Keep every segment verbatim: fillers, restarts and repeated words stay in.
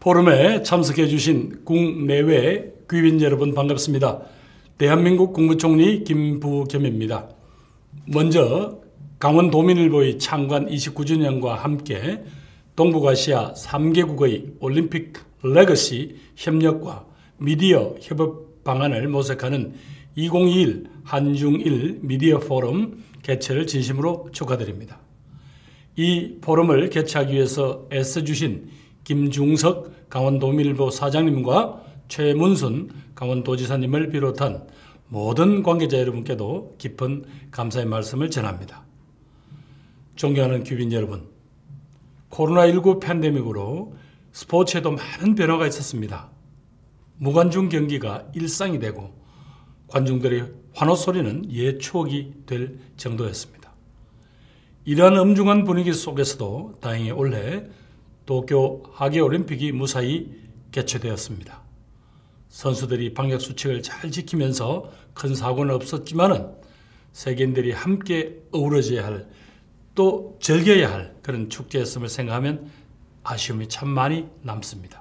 포럼에 참석해 주신 국내외 귀빈 여러분 반갑습니다. 대한민국 국무총리 김부겸입니다. 먼저 강원도민일보의 창관 이십구 주년과 함께 동북아시아 삼 개국의 올림픽 레거시 협력과 미디어 협업 방안을 모색하는 이천이십일 한중일 미디어 포럼 개최를 진심으로 축하드립니다. 이 포럼을 개최하기 위해서 애써주신 김중석 강원도민일보 사장님과 최문순 강원도지사님을 비롯한 모든 관계자 여러분께도 깊은 감사의 말씀을 전합니다. 존경하는 귀빈 여러분, 코로나십구 팬데믹으로 스포츠에도 많은 변화가 있었습니다. 무관중 경기가 일상이 되고 관중들의 환호 소리는 옛 추억이 될 정도였습니다. 이러한 엄중한 분위기 속에서도 다행히 올해 도쿄 하계올림픽이 무사히 개최되었습니다. 선수들이 방역수칙을 잘 지키면서 큰 사고는 없었지만은 세계인들이 함께 어우러져야 할, 또 즐겨야 할 그런 축제였음을 생각하면 아쉬움이 참 많이 남습니다.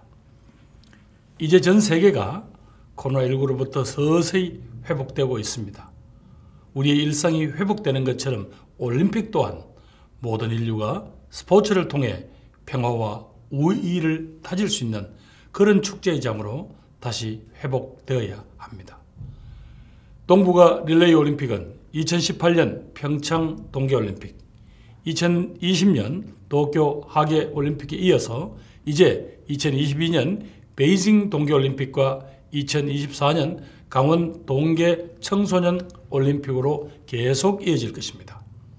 이제 전 세계가 코로나십구로부터 서서히 회복되고 있습니다. 우리의 일상이 회복되는 것처럼 올림픽 또한 모든 인류가 스포츠를 통해 평화와 우위를 다질 수 있는 그런 축제의 장으로 다시 회복되어야 합니다. 동북아 릴레이 올림픽은 이천십팔 년 평창 동계올림픽, 이천이십 년 도쿄 하계올림픽에 이어서 이제 이천이십이 년 베이징 동계올림픽과 이천이십사 년 강원 동계 청소년 올림픽으로 계속 이어질 것입니다.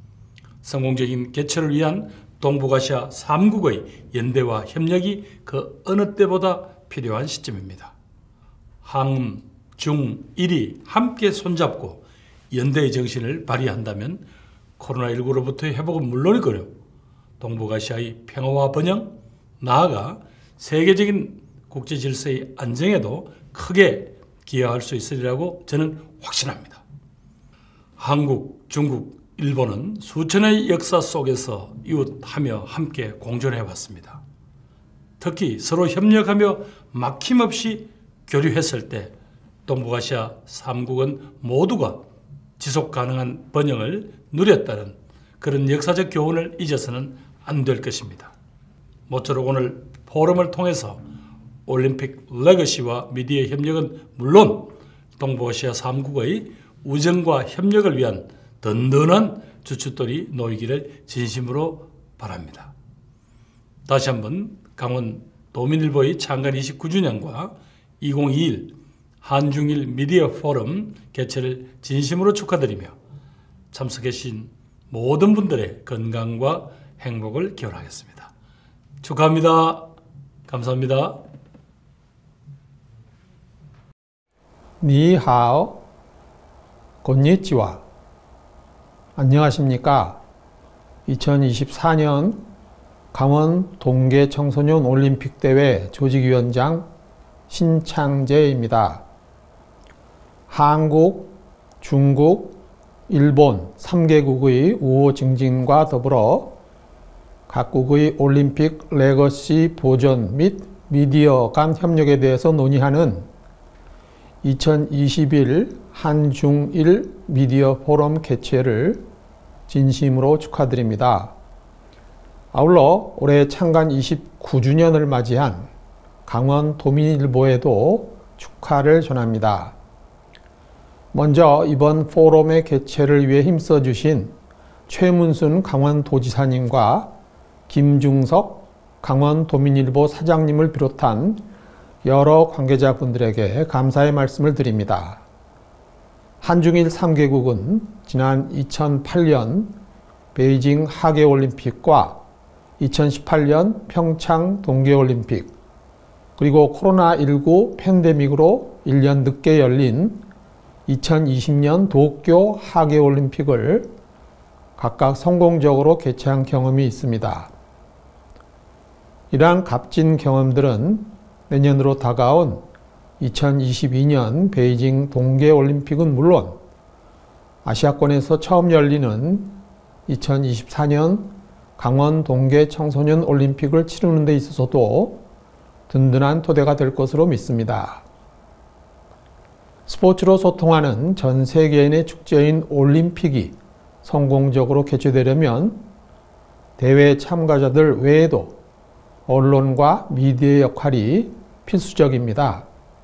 성공적인 개최를 위한 동북아시아 삼 국의 연대와 협력이 그 어느 때보다 필요한 시점입니다. 한, 중, 일이 함께 손잡고 연대의 정신을 발휘한다면 코로나십구로부터의 회복은 물론이고요, 동북아시아의 평화와 번영, 나아가 세계적인 국제 질서의 안정에도 크게 기여할 수 있으리라고 저는 확신합니다. 한국, 중국, 일본은 수천의 역사 속에서 이웃하며 함께 공존해 왔습니다. 특히 서로 협력하며 막힘없이 교류했을 때 동북아시아 삼 국은 모두가 지속 가능한 번영을 누렸다는 그런 역사적 교훈을 잊어서는 안 될 것입니다. 모쪼록 오늘 포럼을 통해서 올림픽 레거시와 미디어 협력은 물론 동북아시아 삼 국의 우정과 협력을 위한 든든한 주춧돌이 놓이기를 진심으로 바랍니다. 다시 한번 강원 도민일보의 창간 이십구 주년과 이천이십일 한중일 미디어 포럼 개최를 진심으로 축하드리며 참석해 주신 모든 분들의 건강과 행복을 기원하겠습니다. 축하합니다. 감사합니다. 니하오, 곤니치와. 안녕하십니까. 이천이십사 년 강원 동계 청소년 올림픽 대회 조직위원장 신창재입니다. 한국, 중국, 일본 삼 개국의 우호 증진과 더불어 각국의 올림픽 레거시 보존 및 미디어 간 협력에 대해서 논의하는 이천이십일 한중일 미디어 포럼 개최를 진심으로 축하드립니다. 아울러 올해 창간 이십구 주년을 맞이한 강원 도민일보에도 축하를 전합니다. 먼저 이번 포럼의 개최를 위해 힘써주신 최문순 강원도지사님과 김중석 강원도민일보 사장님을 비롯한 여러 관계자분들에게 감사의 말씀을 드립니다. 한중일 삼 개국은 지난 이천팔 년 베이징 하계올림픽과 이천십팔 년 평창 동계올림픽, 그리고 코로나십구 팬데믹으로 일 년 늦게 열린 이천이십 년 도쿄 하계올림픽을 각각 성공적으로 개최한 경험이 있습니다. 이러한 값진 경험들은 내년으로 다가온 이천이십이 년 베이징 동계올림픽은 물론 아시아권에서 처음 열리는 이천이십사 년 강원 동계 청소년 올림픽을 치르는 데 있어서도 든든한 토대가 될 것으로 믿습니다. 스포츠로 소통하는 전 세계인의 축제인 올림픽이 성공적으로 개최되려면 대회 참가자들 외에도 언론과 미디어의 역할이 필수적입니다.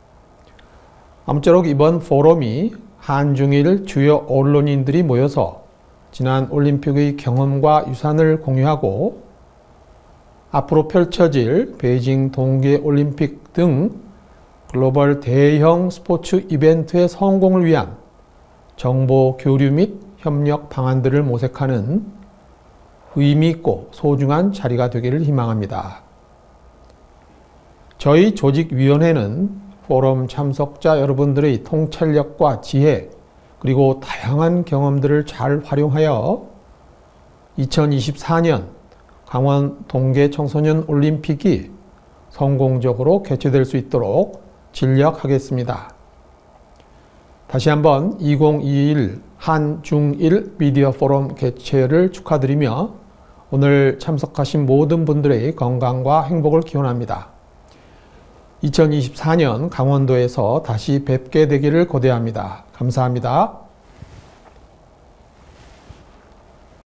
아무쪼록 이번 포럼이 한중일 주요 언론인들이 모여서 지난 올림픽의 경험과 유산을 공유하고 앞으로 펼쳐질 베이징 동계올림픽 등 글로벌 대형 스포츠 이벤트의 성공을 위한 정보 교류 및 협력 방안들을 모색하는 의미 있고 소중한 자리가 되기를 희망합니다. 저희 조직위원회는 포럼 참석자 여러분들의 통찰력과 지혜 그리고 다양한 경험들을 잘 활용하여 이천이십사 년 강원 동계 청소년 올림픽이 성공적으로 개최될 수 있도록 진력하겠습니다. 다시 한번 이천이십일 한중일 미디어 포럼 개최를 축하드리며 오늘 참석하신 모든 분들의 건강과 행복을 기원합니다. 이천이십사 년 강원도에서 다시 뵙게 되기를 고대합니다. 감사합니다.